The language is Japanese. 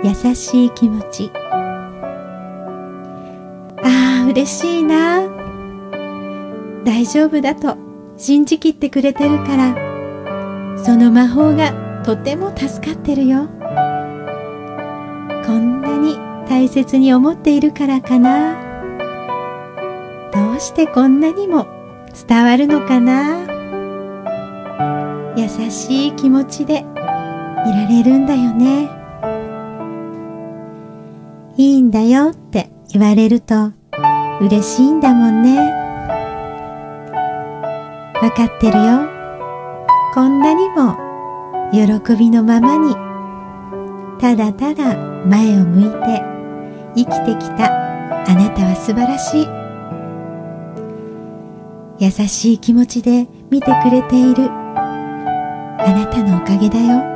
優しい気持ち。ああ、嬉しいな。大丈夫だと信じきってくれてるから、その魔法がとても助かってるよ。こんなに大切に思っているからかな。どうしてこんなにも伝わるのかな。優しい気持ちでいられるんだよね。いいんだよって言われると嬉しいんだもんね。わかってるよ。こんなにも喜びのままに、ただただ前を向いて生きてきたあなたは素晴らしい。優しい気持ちで見てくれているあなたのおかげだよ。